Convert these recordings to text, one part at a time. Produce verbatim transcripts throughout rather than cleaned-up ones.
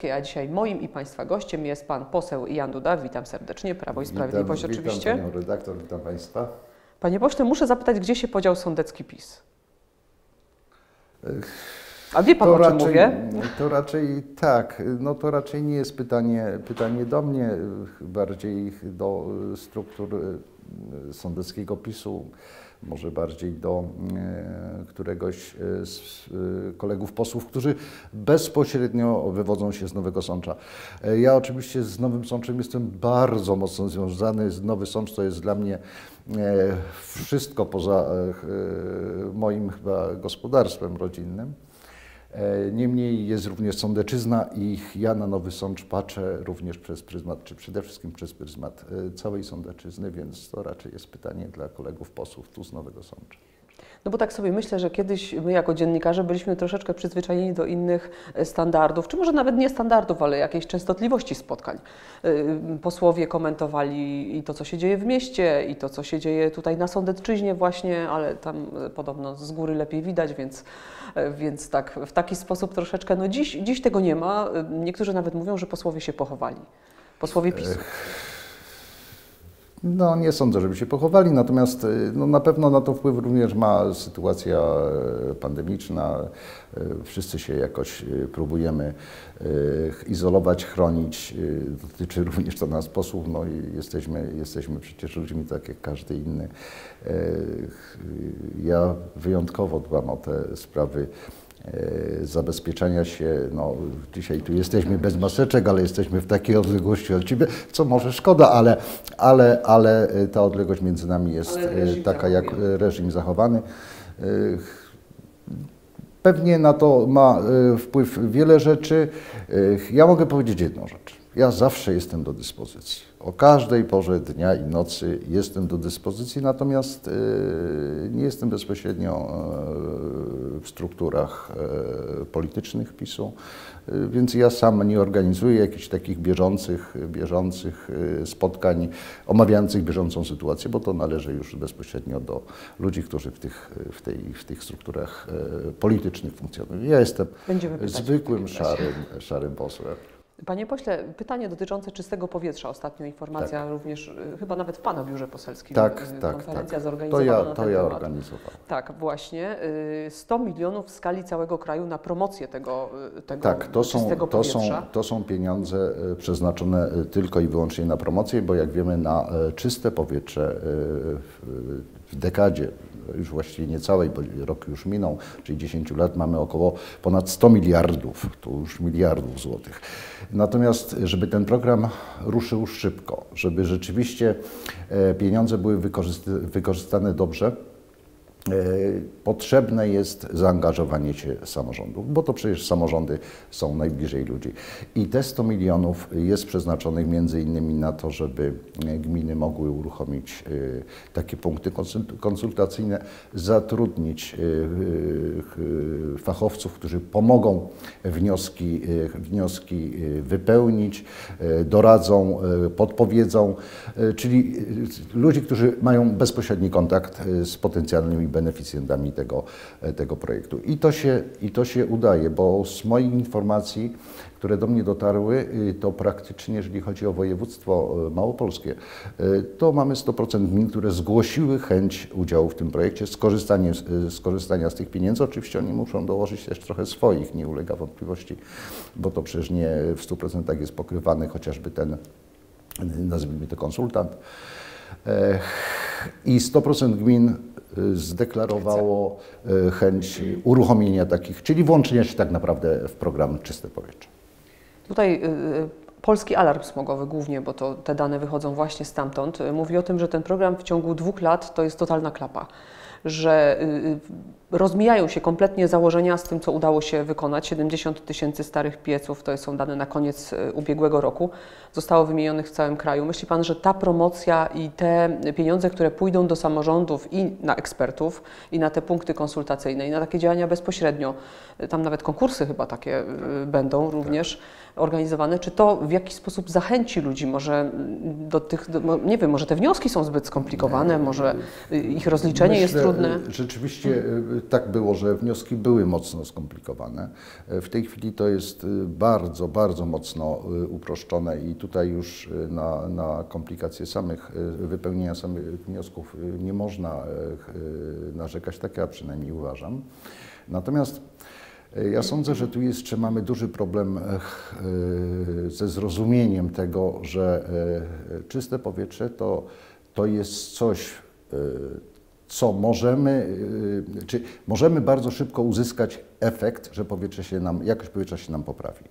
Obywatelskiej, a dzisiaj moim i Państwa gościem jest Pan poseł Jan Duda. Witam serdecznie, Prawo i Sprawiedliwość witam, oczywiście. Witam Panią redaktor, witam Państwa. Panie pośle, muszę zapytać, gdzie się podział sądecki PiS? A wie Pan, to o czym raczej, mówię? To raczej tak, no to raczej nie jest pytanie, pytanie do mnie, bardziej do struktur sądeckiego PiSu, może bardziej do któregoś z kolegów posłów, którzy bezpośrednio wywodzą się z Nowego Sącza. Ja oczywiście z Nowym Sączem jestem bardzo mocno związany. Nowy Sącz to jest dla mnie wszystko poza moim chyba gospodarstwem rodzinnym. Niemniej jest również Sądeczyzna i ja na Nowy Sącz patrzę również przez pryzmat, czy przede wszystkim przez pryzmat całej Sądeczyzny, więc to raczej jest pytanie dla kolegów posłów tu z Nowego Sącza. No bo tak sobie myślę, że kiedyś my jako dziennikarze byliśmy troszeczkę przyzwyczajeni do innych standardów, czy może nawet nie standardów, ale jakiejś częstotliwości spotkań. Posłowie komentowali i to, co się dzieje w mieście, i to, co się dzieje tutaj na Sądecczyźnie właśnie, ale tam podobno z góry lepiej widać, więc, więc tak w taki sposób troszeczkę, no dziś, dziś tego nie ma. Niektórzy nawet mówią, że posłowie się pochowali. Posłowie PiSu. No nie sądzę, żeby się pochowali, natomiast no, na pewno na to wpływ również ma sytuacja pandemiczna. Wszyscy się jakoś próbujemy izolować, chronić. Dotyczy również to nas posłów, no i jesteśmy, jesteśmy przecież ludźmi tak jak każdy inny. Ja wyjątkowo dbam o te sprawy zabezpieczania się. No, dzisiaj tu jesteśmy bez maseczek, ale jesteśmy w takiej odległości od Ciebie, co może szkoda, ale, ale, ale ta odległość między nami jest taka jak reżim zachowany. Pewnie na to ma wpływ wiele rzeczy. Ja mogę powiedzieć jedną rzecz. Ja zawsze jestem do dyspozycji. O każdej porze dnia i nocy jestem do dyspozycji, natomiast nie jestem bezpośrednio w strukturach politycznych PiSu, więc ja sam nie organizuję jakichś takich bieżących, bieżących spotkań omawiających bieżącą sytuację, bo to należy już bezpośrednio do ludzi, którzy w tych, w tej, w tych strukturach politycznych funkcjonują. Ja jestem zwykłym, szarym, szarym posłem. Panie pośle, pytanie dotyczące czystego powietrza. Ostatnio informacja tak. również, chyba nawet w Pana biurze poselskim, tak, tak, konferencja tak. zorganizowana to ja, na to ten ja temat. organizowałem. Tak, właśnie. sto milionów w skali całego kraju na promocję tego, tego tak, to czystego są, to powietrza. Są, to są pieniądze przeznaczone tylko i wyłącznie na promocję, bo jak wiemy na czyste powietrze w dekadzie, już właściwie nie całej, bo rok już minął, czyli dziesięć lat, mamy około ponad sto miliardów, to już miliardów złotych. Natomiast, żeby ten program ruszył szybko, żeby rzeczywiście pieniądze były wykorzystane dobrze, potrzebne jest zaangażowanie się samorządów, bo to przecież samorządy są najbliżej ludzi. I te sto milionów jest przeznaczonych między innymi na to, żeby gminy mogły uruchomić takie punkty konsultacyjne, zatrudnić fachowców, którzy pomogą wnioski, wnioski wypełnić, doradzą, podpowiedzą, czyli ludzi, którzy mają bezpośredni kontakt z potencjalnymi beneficjentami tego, tego projektu. I to, się, I to się udaje, bo z moich informacji, które do mnie dotarły, to praktycznie, jeżeli chodzi o województwo małopolskie, to mamy sto procent gmin, które zgłosiły chęć udziału w tym projekcie, skorzystania, skorzystania z tych pieniędzy. Oczywiście oni muszą dołożyć też trochę swoich, nie ulega wątpliwości, bo to przecież nie w stu procentach jest pokrywany chociażby ten, nazwijmy to, konsultant. I sto procent gmin zdeklarowało chęć uruchomienia takich, czyli włączenia się tak naprawdę w program Czyste Powietrze. Tutaj Polski Alarm Smogowy głównie, bo to te dane wychodzą właśnie stamtąd, mówi o tym, że ten program w ciągu dwóch lat to jest totalna klapa, że rozmijają się kompletnie założenia z tym, co udało się wykonać. siedemdziesiąt tysięcy starych pieców, to są dane na koniec ubiegłego roku, zostało wymienionych w całym kraju. Myśli Pan, że ta promocja i te pieniądze, które pójdą do samorządów i na ekspertów, i na te punkty konsultacyjne, i na takie działania bezpośrednio, tam nawet konkursy chyba takie będą również, organizowane. Czy to w jakiś sposób zachęci ludzi może do tych, do, nie wiem, może te wnioski są zbyt skomplikowane, może ich rozliczenie Myślę, jest trudne? Rzeczywiście tak było, że wnioski były mocno skomplikowane. W tej chwili to jest bardzo, bardzo mocno uproszczone i tutaj już na, na komplikacje samych, wypełnienia samych wniosków nie można narzekać, tak ja przynajmniej uważam. Natomiast ja sądzę, że tu jeszcze mamy duży problem ze zrozumieniem tego, że czyste powietrze to, to jest coś, co możemy, czy możemy bardzo szybko uzyskać efekt, że powietrze się nam, jakość powietrza się nam poprawi.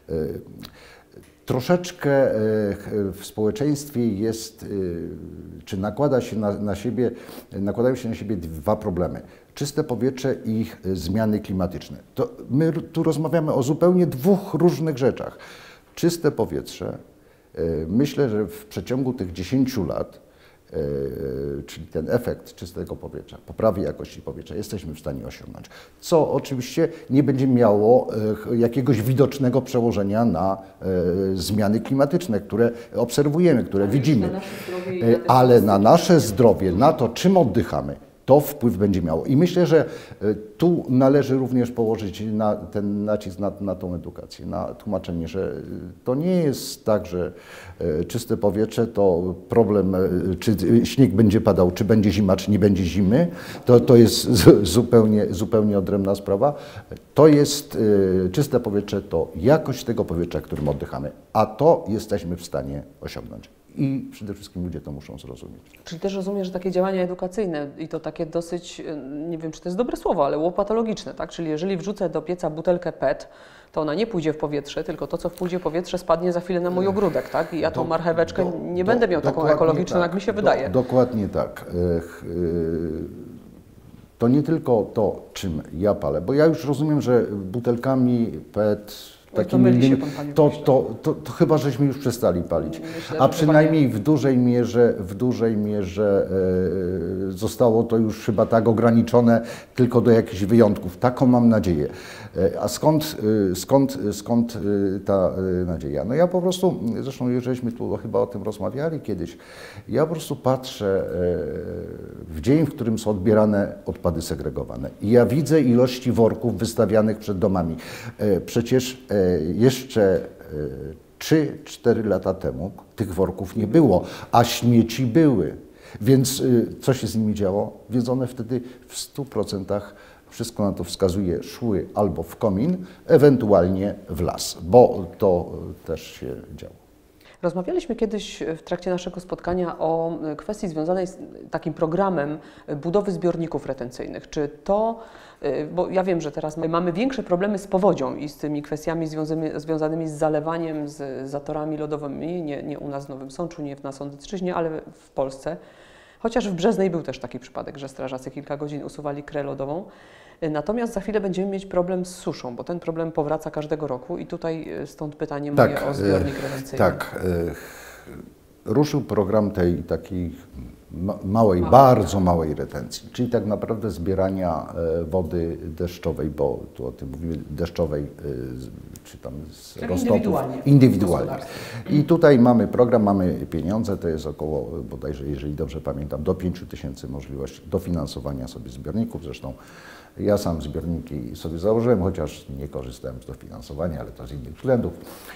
Troszeczkę w społeczeństwie jest, czy nakłada się na, na siebie, nakładają się na siebie dwa problemy. Czyste powietrze i ich zmiany klimatyczne. To my tu rozmawiamy o zupełnie dwóch różnych rzeczach. Czyste powietrze, myślę, że w przeciągu tych dziesięciu lat, czyli ten efekt czystego powietrza, poprawy jakości powietrza, jesteśmy w stanie osiągnąć. Co oczywiście nie będzie miało jakiegoś widocznego przełożenia na zmiany klimatyczne, które obserwujemy, które widzimy. Ale na nasze zdrowie, na to, czym oddychamy, to wpływ będzie miało. I myślę, że tu należy również położyć na ten nacisk na, na tą edukację, na tłumaczenie, że to nie jest tak, że czyste powietrze to problem, czy śnieg będzie padał, czy będzie zima, czy nie będzie zimy. To, to jest zupełnie, zupełnie odrębna sprawa. To jest czyste powietrze, to jakość tego powietrza, którym oddychamy, a to jesteśmy w stanie osiągnąć. I przede wszystkim ludzie to muszą zrozumieć. Czyli też rozumiem, że takie działania edukacyjne i to takie dosyć, nie wiem, czy to jest dobre słowo, ale łopatologiczne, tak? Czyli jeżeli wrzucę do pieca butelkę P E T, to ona nie pójdzie w powietrze, tylko to, co pójdzie w powietrze, spadnie za chwilę na mój ogródek, tak? I ja tą Do, marcheweczkę do, nie do, będę miał taką ekologiczną, tak, jak mi się do, wydaje. Dokładnie tak. To nie tylko to, czym ja palę, bo ja już rozumiem, że butelkami P E T, takimi innymi, to, to, to, to chyba żeśmy już przestali palić. Myślę, a przynajmniej w dużej mierze, w dużej mierze e, zostało to już chyba tak ograniczone tylko do jakichś wyjątków. Taką mam nadzieję. E, a skąd, e, skąd, skąd e, ta e, nadzieja? No ja po prostu, zresztą już żeśmy tu chyba o tym rozmawiali kiedyś, ja po prostu patrzę e, w dzień, w którym są odbierane odpady segregowane i ja widzę ilości worków wystawianych przed domami. E, przecież e, jeszcze trzy cztery lata temu tych worków nie było, a śmieci były. Więc co się z nimi działo? Więc one wtedy w stu procentach, wszystko na to wskazuje, szły albo w komin, ewentualnie w las, bo to też się działo. Rozmawialiśmy kiedyś w trakcie naszego spotkania o kwestii związanej z takim programem budowy zbiorników retencyjnych. Czy to, bo ja wiem, że teraz mamy większe problemy z powodzią i z tymi kwestiami związanymi, związanymi z zalewaniem, z zatorami lodowymi, nie, nie u nas w Nowym Sączu, nie na Sądecczyźnie, ale w Polsce. Chociaż w Brzeznej był też taki przypadek, że strażacy kilka godzin usuwali krę lodową. Natomiast za chwilę będziemy mieć problem z suszą, bo ten problem powraca każdego roku i tutaj stąd pytanie moje tak, o zbiornik retencyjny. Tak, ruszył program tej takiej małej, Małe. bardzo małej retencji, czyli tak naprawdę zbierania wody deszczowej, bo tu o tym mówimy, deszczowej, czy tam z Czyli roztopów. Indywidualnie. Indywidualnie. I tutaj mamy program, mamy pieniądze, to jest około, bodajże, jeżeli dobrze pamiętam, do pięciu tysięcy możliwości dofinansowania sobie zbiorników. Zresztą ja sam zbiorniki sobie założyłem, chociaż nie korzystałem z dofinansowania, ale to z innych względów.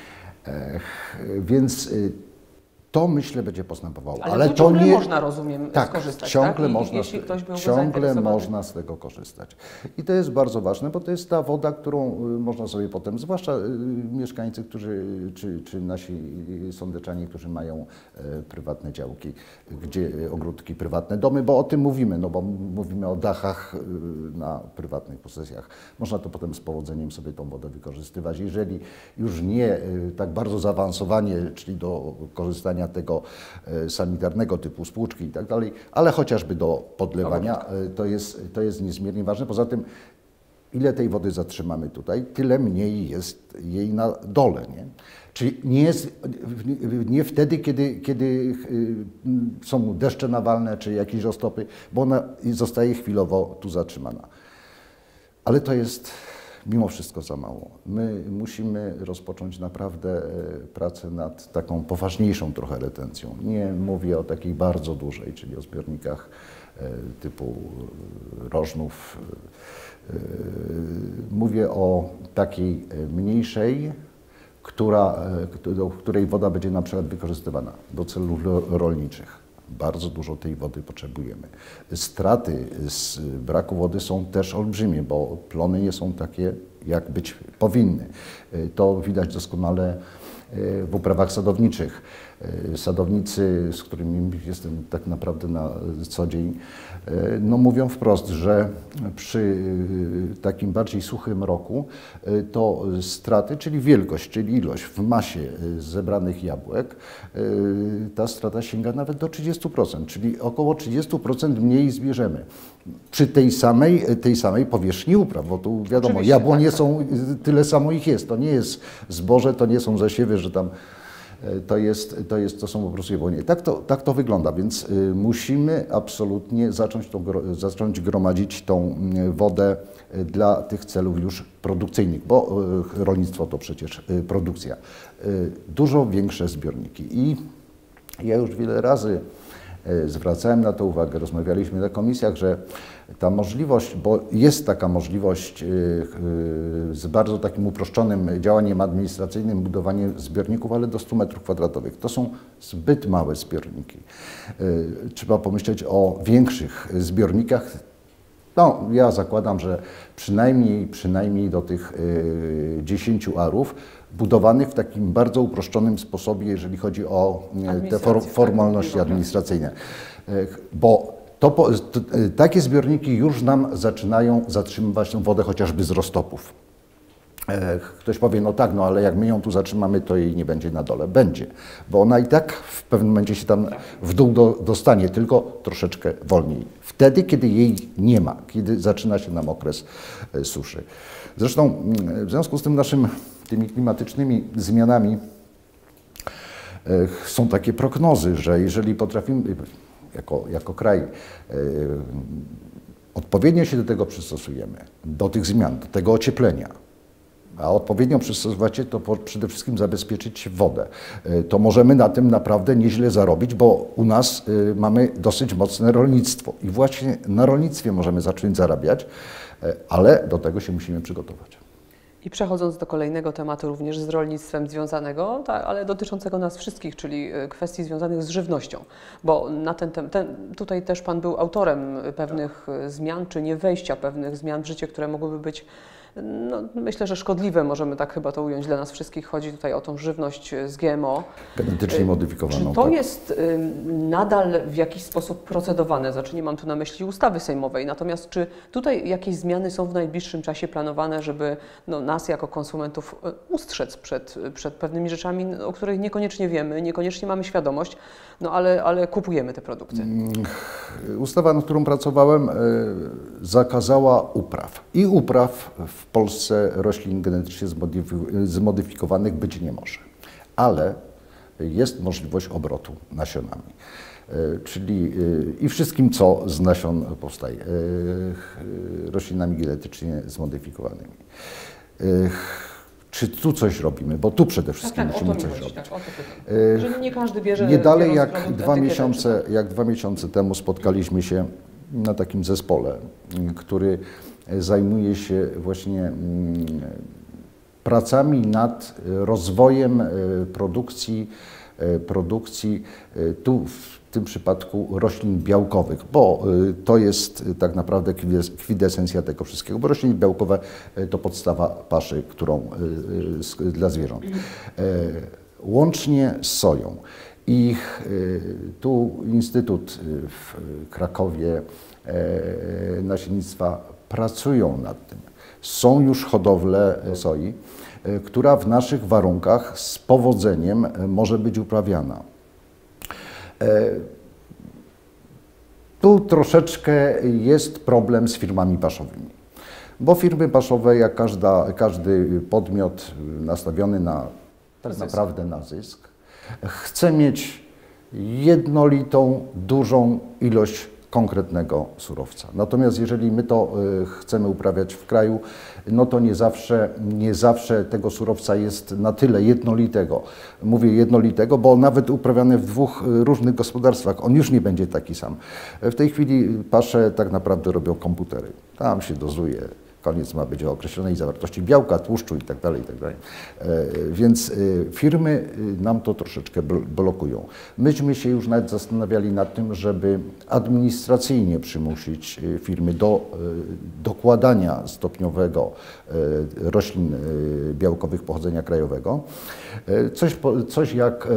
Więc to myślę będzie postępowało. Ale, ale to, to nie można, rozumiem, tak, skorzystać. Ciągle, tak? można, jeśli ktoś byłby ciągle można z tego korzystać. I to jest bardzo ważne, bo to jest ta woda, którą można sobie potem, zwłaszcza mieszkańcy, którzy, czy, czy nasi sądeczanie, którzy mają prywatne działki, gdzie ogródki, prywatne domy, bo o tym mówimy, no bo mówimy o dachach na prywatnych posesjach. Można to potem z powodzeniem sobie tą wodę wykorzystywać. Jeżeli już nie tak bardzo zaawansowanie, czyli do korzystania tego sanitarnego typu spłuczki i tak dalej, ale chociażby do podlewania, to jest, to jest niezmiernie ważne. Poza tym, ile tej wody zatrzymamy tutaj, tyle mniej jest jej na dole. Nie? Czyli nie, jest, nie wtedy, kiedy, kiedy są deszcze nawalne czy jakieś roztopy, bo ona zostaje chwilowo tu zatrzymana. Ale to jest mimo wszystko za mało. My musimy rozpocząć naprawdę pracę nad taką poważniejszą trochę retencją. Nie mówię o takiej bardzo dużej, czyli o zbiornikach typu Rożnów. Mówię o takiej mniejszej, która, do której woda będzie na przykład wykorzystywana do celów rolniczych. Bardzo dużo tej wody potrzebujemy. Straty z braku wody są też olbrzymie, bo plony nie są takie, jak być powinny. To widać doskonale w uprawach sadowniczych. Sadownicy, z którymi jestem tak naprawdę na co dzień, no mówią wprost, że przy takim bardziej suchym roku to straty, czyli wielkość, czyli ilość w masie zebranych jabłek, ta strata sięga nawet do trzydziestu procent, czyli około trzydziestu procent mniej zbierzemy. Przy tej samej, tej samej powierzchni upraw, bo tu wiadomo, Oczywiście, jabłonie tak, są, tyle samo ich jest, to nie jest zboże, to nie są zasiewy, że tam To, jest, to, jest, to są po prostu jabłonie. Tak to, tak to wygląda, więc y, musimy absolutnie zacząć, tą, zacząć gromadzić tą wodę dla tych celów już produkcyjnych, bo y, rolnictwo to przecież y, produkcja. Y, dużo większe zbiorniki. I ja już wiele razy y, zwracałem na to uwagę, rozmawialiśmy na komisjach, że ta możliwość, bo jest taka możliwość y, y, z bardzo takim uproszczonym działaniem administracyjnym, budowanie zbiorników, ale do stu metrów kwadratowych. To są zbyt małe zbiorniki. Y, trzeba pomyśleć o większych zbiornikach. No, ja zakładam, że przynajmniej, przynajmniej do tych y, dziesięciu arów, budowanych w takim bardzo uproszczonym sposobie, jeżeli chodzi o y, te for, formalności administracyjne. Y, bo To, to, takie zbiorniki już nam zaczynają zatrzymywać tę wodę chociażby z roztopów. Ktoś powie, no tak, no ale jak my ją tu zatrzymamy, to jej nie będzie na dole. Będzie, bo ona i tak w pewnym momencie się tam w dół do, dostanie, tylko troszeczkę wolniej. Wtedy, kiedy jej nie ma, kiedy zaczyna się nam okres suszy. Zresztą w związku z tym naszymi tymi klimatycznymi zmianami są takie prognozy, że jeżeli potrafimy Jako, jako kraj y, odpowiednio się do tego przystosujemy, do tych zmian, do tego ocieplenia, a odpowiednio przystosować się, to po, przede wszystkim zabezpieczyć wodę. Y, to możemy na tym naprawdę nieźle zarobić, bo u nas y, mamy dosyć mocne rolnictwo i właśnie na rolnictwie możemy zacząć zarabiać, y, ale do tego się musimy przygotować. I przechodząc do kolejnego tematu, również z rolnictwem związanego, tak, ale dotyczącego nas wszystkich, czyli kwestii związanych z żywnością, bo na ten, ten, tutaj też Pan był autorem pewnych zmian, czy nie wejścia pewnych zmian w życie, które mogłyby być, no, myślę, że szkodliwe, możemy tak chyba to ująć dla nas wszystkich. Chodzi tutaj o tą żywność z G M O. Genetycznie modyfikowaną. Czy to tak. jest y, nadal w jakiś sposób procedowane? Znaczy nie mam tu na myśli ustawy sejmowej, natomiast czy tutaj jakieś zmiany są w najbliższym czasie planowane, żeby no, nas jako konsumentów ustrzec przed, przed pewnymi rzeczami, o których niekoniecznie wiemy, niekoniecznie mamy świadomość, no ale, ale kupujemy te produkty? Ustawa, nad którą pracowałem, zakazała upraw. I upraw w Polsce roślin genetycznie zmodyfikowanych być nie może. Ale jest możliwość obrotu nasionami. Czyli i wszystkim, co z nasion powstaje, roślinami genetycznie zmodyfikowanymi. Czy tu coś robimy? Bo tu przede wszystkim tak, tak, musimy coś chodzi, robić. Tak, o to Że nie każdy bierze. Nie dalej jak dwa, miesiące, jak dwa miesiące temu spotkaliśmy się na takim zespole, który zajmuje się właśnie pracami nad rozwojem produkcji, produkcji tu w tym przypadku roślin białkowych, bo to jest tak naprawdę kwintesencja tego wszystkiego, bo rośliny białkowe to podstawa paszy, którą dla zwierząt. Łącznie z soją. I tu Instytut w Krakowie Nasiennictwa pracują nad tym. Są już hodowle soi, która w naszych warunkach z powodzeniem może być uprawiana. Tu troszeczkę jest problem z firmami paszowymi, bo firmy paszowe, jak każda, każdy podmiot nastawiony na tak naprawdę na zysk, chce mieć jednolitą, dużą ilość konkretnego surowca. Natomiast jeżeli my to chcemy uprawiać w kraju, no to nie zawsze, nie zawsze tego surowca jest na tyle jednolitego. Mówię jednolitego, bo nawet uprawiany w dwóch różnych gospodarstwach, on już nie będzie taki sam. W tej chwili pasze tak naprawdę robią komputery. Tam się dozuje. Koniec ma być o określonej zawartości białka, tłuszczu itd. itd. Więc firmy nam to troszeczkę blokują. Myśmy się już nawet zastanawiali nad tym, żeby administracyjnie przymusić firmy do dokładania stopniowego roślin białkowych pochodzenia krajowego. Coś, coś jak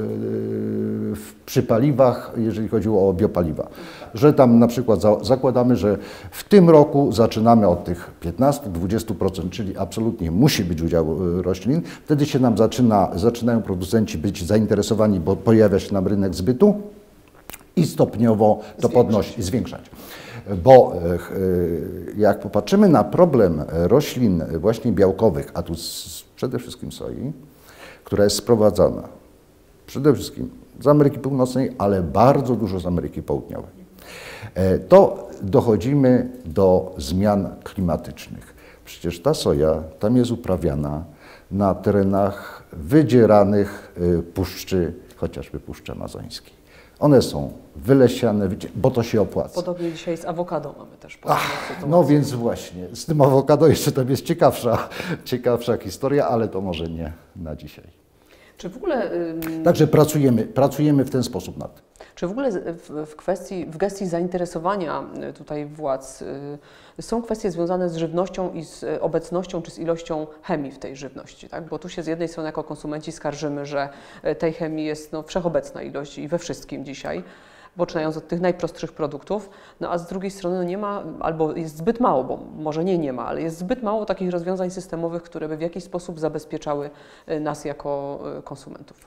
przy paliwach, jeżeli chodziło o biopaliwa, że tam na przykład zakładamy, że w tym roku zaczynamy od tych piętnaście do dwudziestu procent, czyli absolutnie musi być udział roślin. Wtedy się nam zaczyna, zaczynają producenci być zainteresowani, bo pojawia się nam rynek zbytu i stopniowo to podnosić i zwiększać. Bo jak popatrzymy na problem roślin właśnie białkowych, a tu przede wszystkim soi, która jest sprowadzana przede wszystkim z Ameryki Północnej, ale bardzo dużo z Ameryki Południowej, to dochodzimy do zmian klimatycznych. Przecież ta soja tam jest uprawiana na terenach wydzieranych puszczy, chociażby Puszczy Amazońskiej. One są wylesiane, bo to się opłaca. Podobnie dzisiaj z awokadą mamy też. Ach, no więc właśnie, z tym awokado jeszcze tam jest ciekawsza, ciekawsza historia, ale to może nie na dzisiaj. Czy w ogóle... Ym... Także pracujemy, pracujemy w ten sposób nad tym. Czy w ogóle w, w, kwestii, w gestii zainteresowania tutaj władz y, są kwestie związane z żywnością i z obecnością czy z ilością chemii w tej żywności, tak? Bo tu się z jednej strony jako konsumenci skarżymy, że tej chemii jest no, wszechobecna ilość i we wszystkim dzisiaj, poczynając od tych najprostszych produktów, no a z drugiej strony no nie ma, albo jest zbyt mało, bo może nie nie ma, ale jest zbyt mało takich rozwiązań systemowych, które by w jakiś sposób zabezpieczały nas jako konsumentów.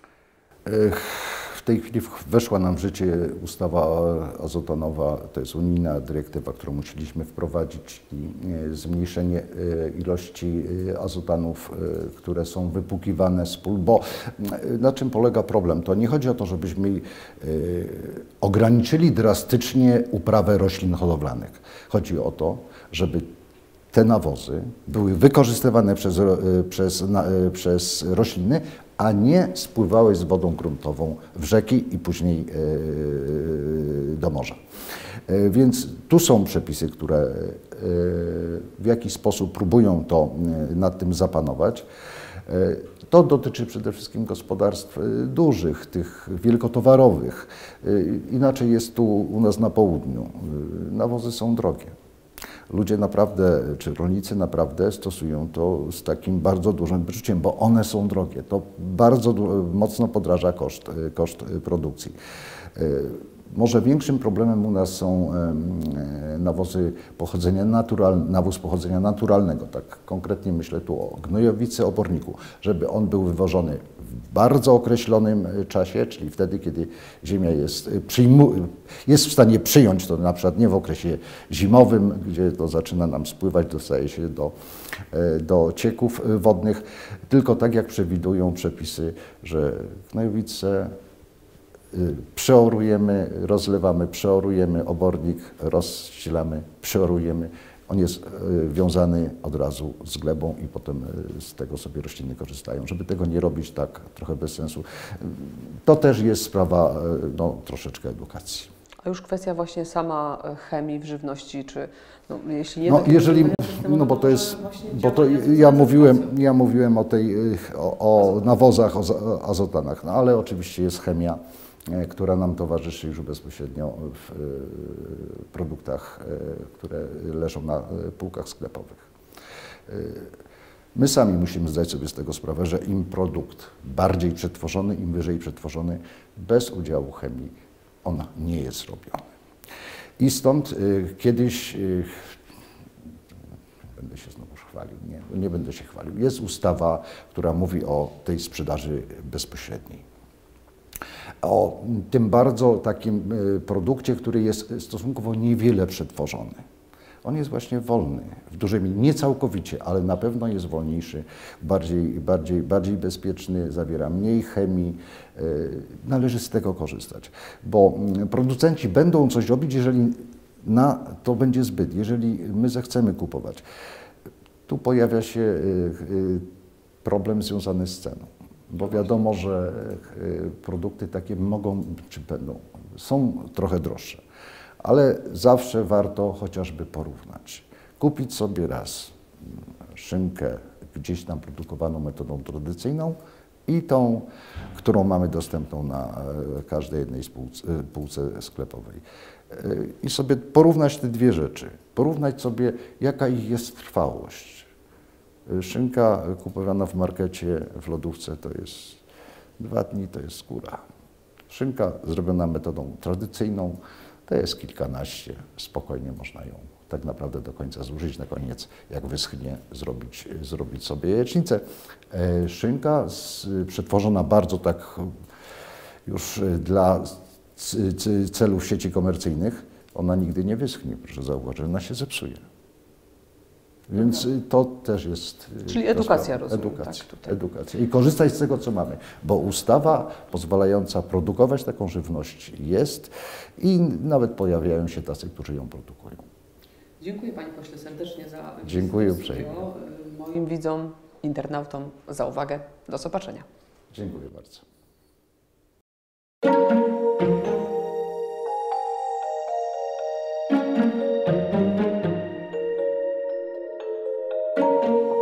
W tej chwili weszła nam w życie ustawa azotanowa, to jest unijna dyrektywa, którą musieliśmy wprowadzić i zmniejszenie ilości azotanów, które są wypłukiwane z pól, bo na czym polega problem? To nie chodzi o to, żebyśmy ograniczyli drastycznie uprawę roślin hodowlanych. Chodzi o to, żeby te nawozy były wykorzystywane przez, przez, przez rośliny, a nie spływały z wodą gruntową w rzeki i później do morza. Więc tu są przepisy, które w jakiś sposób próbują to nad tym zapanować. To dotyczy przede wszystkim gospodarstw dużych, tych wielkotowarowych. Inaczej jest tu u nas na południu. Nawozy są drogie. Ludzie naprawdę, czy rolnicy naprawdę stosują to z takim bardzo dużym wyczuciem, bo one są drogie. To bardzo mocno podraża koszt, koszt produkcji. Może większym problemem u nas są nawozy pochodzenia naturalnego, nawóz pochodzenia naturalnego, tak konkretnie myślę tu o gnojowicy, oborniku, żeby on był wywożony w bardzo określonym czasie, czyli wtedy, kiedy ziemia jest, jest w stanie przyjąć to, na przykład nie w okresie zimowym, gdzie to zaczyna nam spływać, dostaje się do, do cieków wodnych, tylko tak jak przewidują przepisy, że gnojowice przeorujemy, rozlewamy, przeorujemy obornik, rozścielamy, przeorujemy. On jest wiązany od razu z glebą i potem z tego sobie rośliny korzystają. Żeby tego nie robić tak trochę bez sensu, to też jest sprawa no, troszeczkę edukacji. A już kwestia właśnie sama chemii w żywności, czy no, jeśli nie... No, jeżeli, no bo to jest, bo to ja mówiłem, ja mówiłem o tej, o, o nawozach, o azotanach, no ale oczywiście jest chemia, która nam towarzyszy już bezpośrednio w produktach, które leżą na półkach sklepowych. My sami musimy zdać sobie z tego sprawę, że im produkt bardziej przetworzony, im wyżej przetworzony, bez udziału chemii, on nie jest robiony. I stąd kiedyś, będę się znowu chwalił, nie, nie będę się chwalił, jest ustawa, która mówi o tej sprzedaży bezpośredniej. O tym bardzo takim produkcie, który jest stosunkowo niewiele przetworzony. On jest właśnie wolny, w dużej mierze, nie całkowicie, ale na pewno jest wolniejszy, bardziej, bardziej, bardziej bezpieczny, zawiera mniej chemii. Należy z tego korzystać, bo producenci będą coś robić, jeżeli na to będzie zbyt, jeżeli my zechcemy kupować. Tu pojawia się problem związany z ceną, bo wiadomo, że produkty takie mogą, czy będą, są trochę droższe, ale zawsze warto chociażby porównać. Kupić sobie raz szynkę gdzieś tam produkowaną metodą tradycyjną i tą, którą mamy dostępną na każdej jednej półce, półce sklepowej. I sobie porównać te dwie rzeczy. Porównać sobie, jaka ich jest trwałość. Szynka kupowana w markecie, w lodówce to jest dwa dni, to jest skóra. Szynka zrobiona metodą tradycyjną to jest kilkanaście, spokojnie można ją tak naprawdę do końca zużyć. Na koniec, jak wyschnie, zrobić, zrobić sobie jajecznicę. Szynka z, przetworzona bardzo tak już dla celów sieci komercyjnych, ona nigdy nie wyschnie, proszę zauważyć, ona się zepsuje. Więc to też jest... Czyli edukacja, rozumiem. Edukacja, Tak, tutaj. edukacja. I korzystać z tego, co mamy, bo ustawa pozwalająca produkować taką żywność jest i nawet pojawiają się tacy, którzy ją produkują. Dziękuję Panie Pośle serdecznie za Dziękuję wizytę w studio. uprzejmie. Moim widzom, internautom za uwagę. Do zobaczenia. Dziękuję bardzo. Thank you.